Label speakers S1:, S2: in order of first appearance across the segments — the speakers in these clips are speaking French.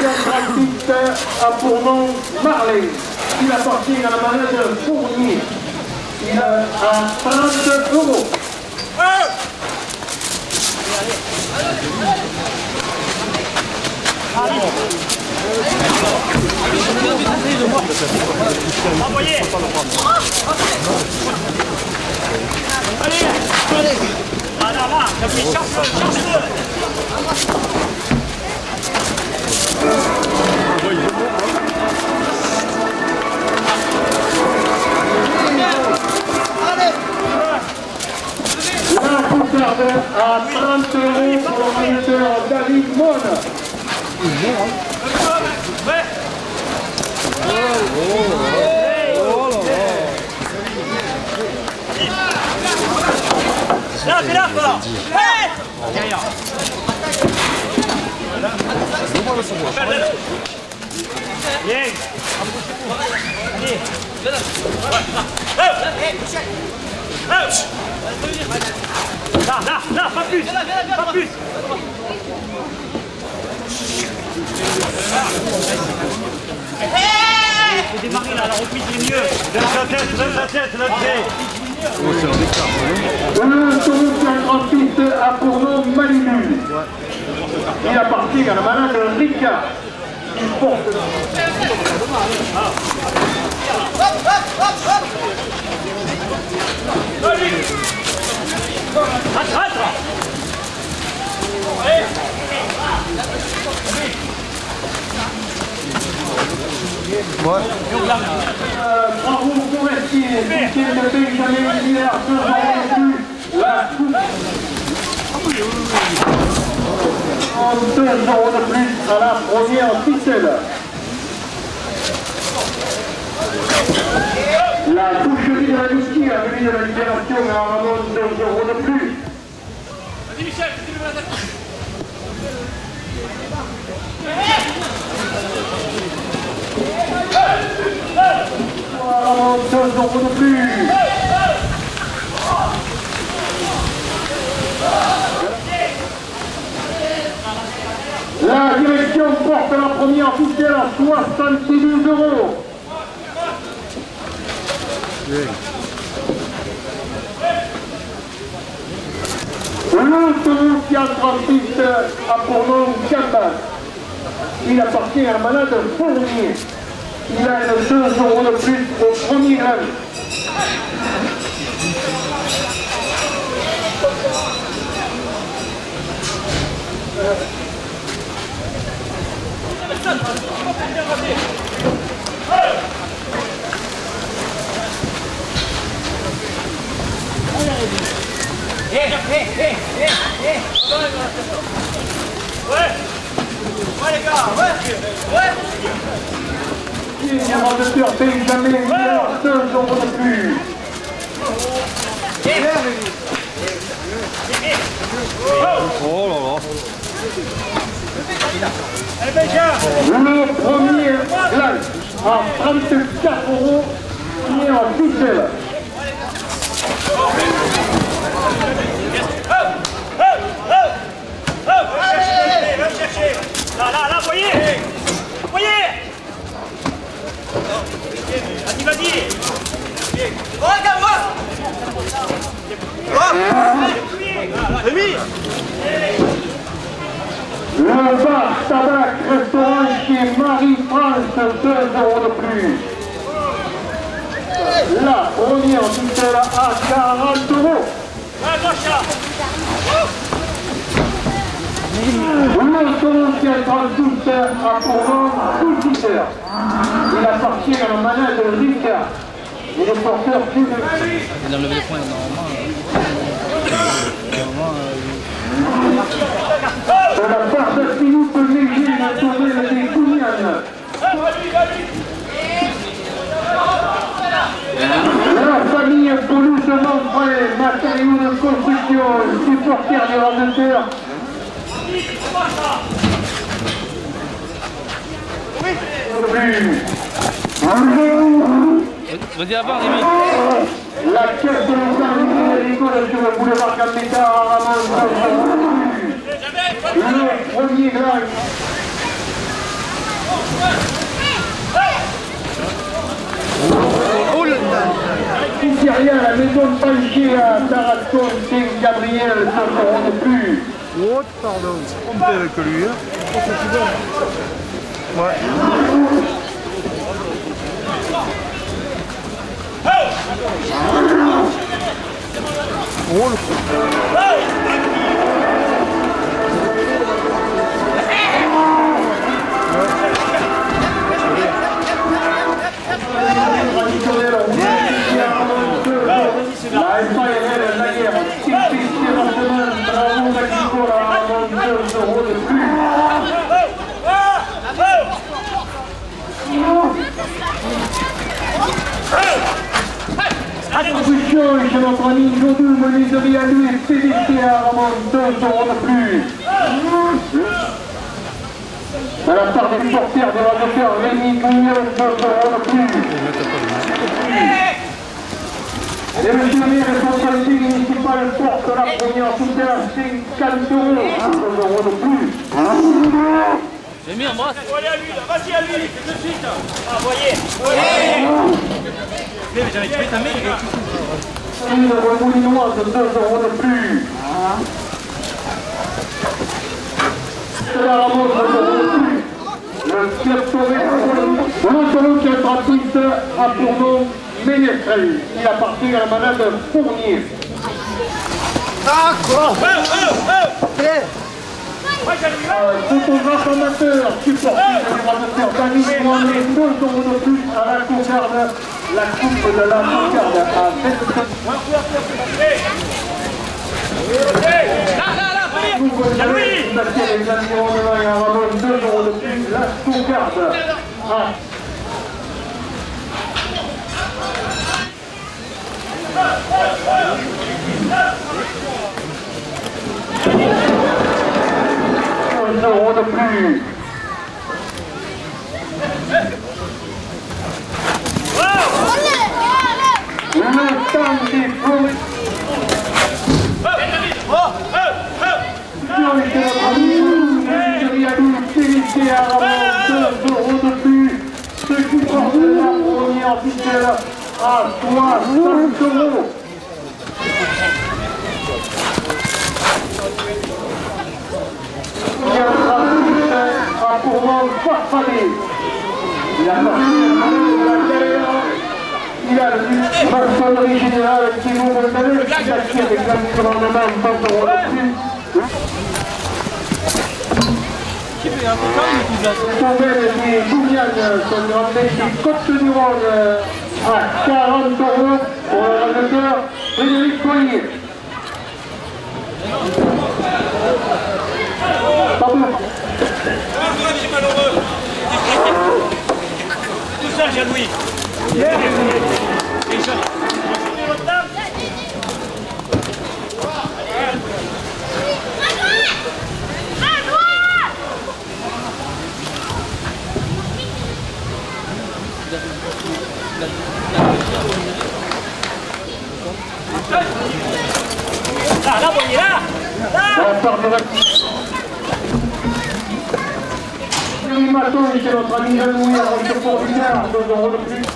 S1: gratuite a pour nom Marley. Il appartient à la manette Fournier. Il a à 30 €.
S2: Envoyez. Allez. Là, j'appuie, cherche-le.
S1: La conserve à 30 € pour le moniteur David Mon.
S2: Ouais. Là, fais là, fort. Derrière. Bien. Allez. Là, pas plus. Pas plus. Il faut démarrer là, la reprise est mieux. Donne sa tête, l'entrée.
S1: Le tour gratuite a pour nom Malibu. Il appartient à la manade Rika. Il porte.
S2: Rentre.
S1: Bravo Forestier, huitième de Benjamin Miller, 2 € plus. La coupe. En 2 € de plus à la première ficelle. La boucherie de l'amitié a venu de la libération à Ramon, 2 € de plus.
S2: Vas-y Michel, tu veux la tête.
S1: 2 € de plus. La direction porte la première ficelle à 72 €. L'autoroute qui a 38 a pour nom Gambas. Il appartient à la manade Fournier. Il a 2 € de plus au premier grade.
S2: Ouais les gars, ouais.
S1: Il y a de faire Benjamin Miller, 2 € de plus.
S3: Oh là là.
S2: Allez Benjamin.
S1: Le premier glace à 34 €, premier en ficelle.
S2: Va chercher. Là, voyez. Vas-y. Regarde-moi.
S1: Le bar tabac restaurant chez Marie-France, 2 € de plus. La première ficelle à 40 €. L'autoroute qui a 32 a pour nom Soulfitter. Il appartient à la manade Rika. Il est porteur d'une...
S3: Il a levé les points
S1: De la part de Philippe Léger, il a tourné les Cougnanes. La famille Paulus de Montfray, matériaux de construction, supporter du ramateur.
S3: Vas-y avant, Rémi.
S1: La caisse de l'État agricole sur le boulevard Gambetta à Ramon. Le premier grade. Ici rien, la maison de Panchier à Tarascon, Saint-Gabriel, 2 euros de plus.
S4: Oh, pardon. On peut avec lui. Hein. Ouais. Oh,
S1: la FARL, la guerre, bravo Magnicola, 2 euros de plus. Attention, chez notre ami Jodou, menuiserie à lui, PVC à Ramon, 2 euros de plus. À la part des porteurs de la docteur Rémi Guillaume, 2 euros de plus. Et monsieur le maire, responsabilité municipale porte la première soutien, 50 euros, 2 euros de plus.
S3: J'ai mis en bras.
S2: Allez à lui, là, vas-y à lui, tout de suite. Ah, voyez. Mais j'avais tué ta mère.
S1: Une remoulinoise, 2 euros de plus. Cela remonte 2 euros de plus. Le l'autoroute gratuite a pour nom Ménestrel. Il appartient à la malade Fournier. Photographe amateur, supportif du droit de faire Dani Mohamed, 2 euros de plus à la Concarde. La coupe de la Concarde à 27. Les environnements et à Ramon, 2 euros de plus. La Concarde à euros de plus. Le temps des forêts. PVC à Ramon, 2 euros de plus. Ce qui porte la première vitelle à 60 euros. Il y a un trafic à Courmont Farfadé. Il a il a le maçonnerie générale qui ouvre le palais, qui attire des grands commandements, 30 euros de plus. Tombelle et Gouliane sont rendés des Côtes-du-Rhône à 40 euros pour le radiateur Frédéric Collier. Pardon.
S2: Malheureux. Tout ça, Jean-Louis. Là, voyez là.
S1: Le matin, c'est notre ami Jean-Louis à Rochefort-du-Gard, 2 euros de plus.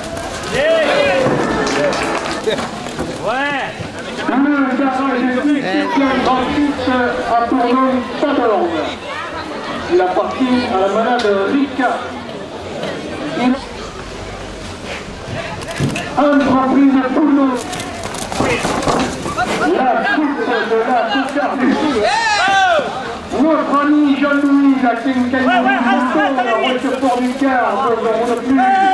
S2: Ouais.
S1: Le garage est gratuite à Tournon-Saint-Delorme. Il appartient à la malade Rika. Entreprise de Toulon. La coupe de la Concarde. Notre ami Jean-Louis, la quincaillerie à Rochefort-du-Gard, 2 euros de plus.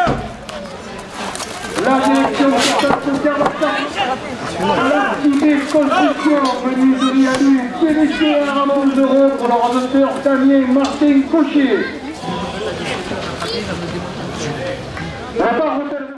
S1: La direction de la Concarde. L'activité construction, menuiserie à lui, PVC à Ramon, 2 euros pour le radiateur Damien Martin Cocher.